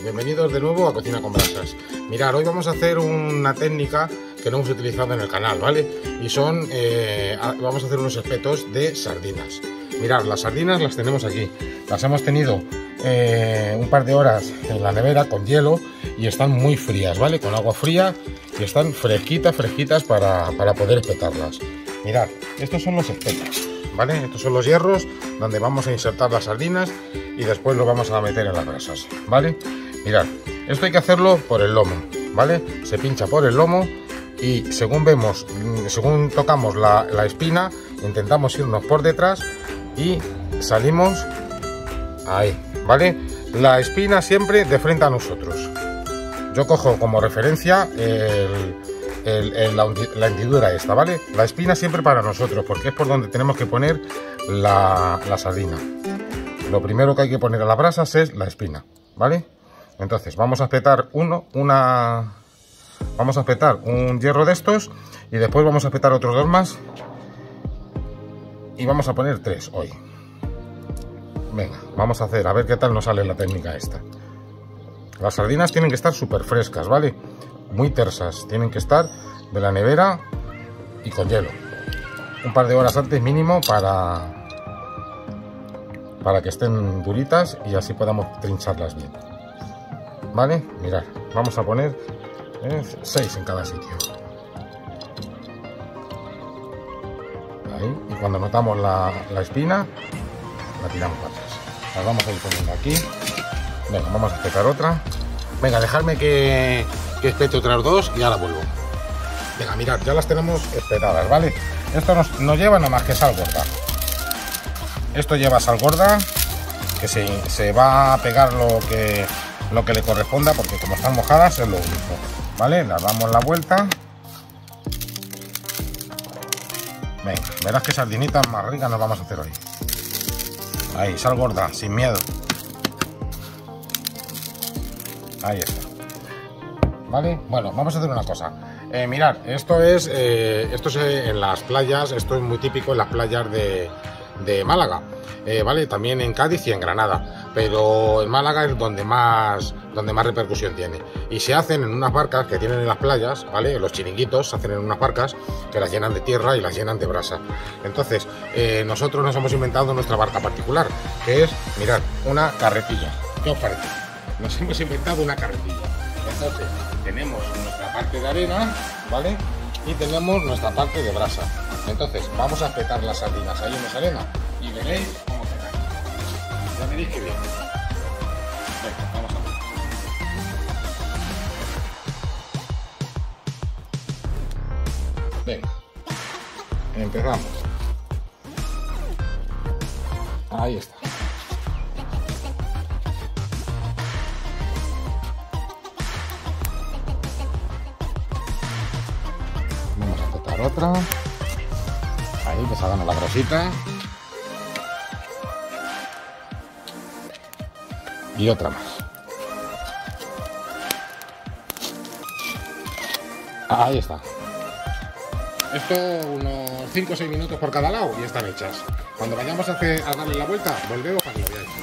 bienvenidos de nuevo a Cocina con Brasas. Mirad, hoy vamos a hacer una técnica que no hemos utilizado en el canal, ¿vale? Y son, vamos a hacer unos espetos de sardinas. Mirad, las sardinas las tenemos aquí. Las hemos tenido un par de horas en la nevera con hielo y están muy frías, ¿vale? Con agua fría y están fresquitas para poder espetarlas. Mirad, estos son los espetos, ¿vale? Estos son los hierros donde vamos a insertar las sardinas y después lo vamos a meter en las brasas, ¿vale? Mirad, esto hay que hacerlo por el lomo, ¿vale? Se pincha por el lomo y según tocamos la espina, intentamos irnos por detrás y salimos ahí, ¿vale? La espina siempre de frente a nosotros. Yo cojo como referencia la hendidura esta, ¿vale? La espina siempre para nosotros, porque es por donde tenemos que poner la sardina. Lo primero que hay que poner a las brasas es la espina, ¿vale? Entonces vamos a espetar vamos a espetar un hierro de estos y después vamos a espetar otros dos más y vamos a poner 3 hoy. Venga, vamos a hacer, a ver qué tal nos sale la técnica esta. Las sardinas tienen que estar súper frescas, ¿vale? Muy tersas, tienen que estar de la nevera y con hielo. Un par de horas antes mínimo para que estén duritas y así podamos trincharlas bien, ¿vale? Mirad, vamos a poner 6 en cada sitio. Ahí, y cuando notamos la espina, la tiramos para atrás. Las vamos a ir poniendo aquí. Venga, vamos a espetar otra. Venga, dejadme que espete otras dos y ahora vuelvo. Venga, mirad, ya las tenemos espetadas, ¿vale? Esto no lleva nada más que sal gorda. Esto lleva sal gorda, que se va a pegar lo que le corresponda, porque como están mojadas es lo único, ¿vale? Las damos la vuelta. Venga, verás qué sardinitas más ricas nos vamos a hacer hoy. Ahí, sal gorda, sin miedo. Ahí está. ¿Vale? Bueno, vamos a hacer una cosa. Mirad, esto es en las playas, esto es muy típico en las playas de Málaga, ¿vale? También en Cádiz y en Granada, pero en Málaga es donde más repercusión tiene. Y se hacen en unas barcas que tienen en las playas, ¿vale? Los chiringuitos se hacen en unas barcas que las llenan de tierra y las llenan de brasa. Entonces, nosotros nos hemos inventado nuestra barca particular, que es, mirad, una carretilla. ¿Qué os parece? Nos hemos inventado una carretilla. Entonces, tenemos nuestra parte de arena, ¿vale? Y tenemos nuestra parte de brasa. Entonces, vamos a espetar las sardinas ahí en esa arena y veréis cómo quedan. Ya veréis que bien. Venga, vamos a ver. Venga, empezamos. Ahí está. Vamos a espetar otra. Ahí, que salgan la grosita. Y otra más. Ahí está. Esto unos 5 o 6 minutos por cada lado y están hechas. Cuando vayamos a darle la vuelta, volvemos para que lo veáis.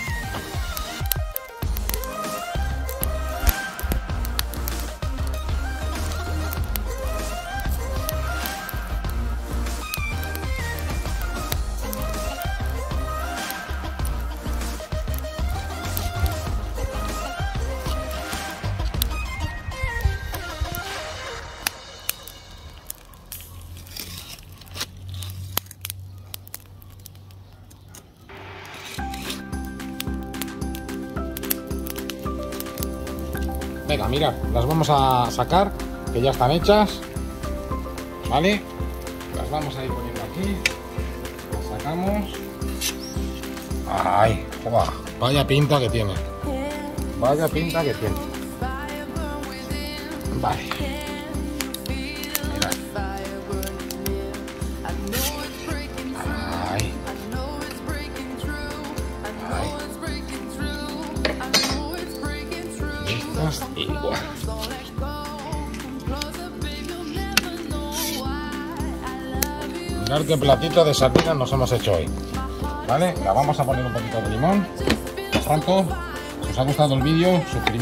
Venga, mirad, las vamos a sacar, que ya están hechas, ¿vale? Las vamos a ir poniendo aquí, las sacamos. ¡Ay! ¡Joder! Vaya pinta que tiene. Vaya pinta que tiene. Vale. Mirad. ¡Ay! Igual. Mirad qué platito de sardinas nos hemos hecho hoy, ¿vale? La vamos a poner un poquito de limón. Por tanto, se os ha gustado el vídeo,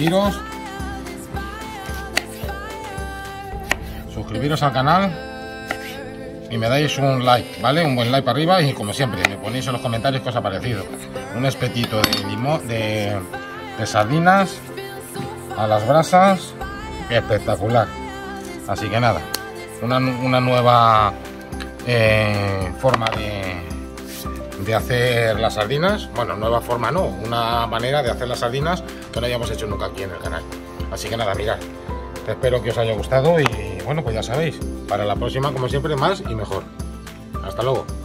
suscribiros al canal y me dais un like, ¿vale? Un buen like para arriba y como siempre me ponéis en los comentarios qué os ha parecido. Un espetito de limón, de sardinas a las brasas, espectacular. Así que nada, una nueva forma de hacer las sardinas. Bueno, nueva forma no, una manera de hacer las sardinas que no hayamos hecho nunca aquí en el canal. Así que nada, mirad, espero que os haya gustado y bueno, pues ya sabéis, para la próxima como siempre más y mejor. Hasta luego.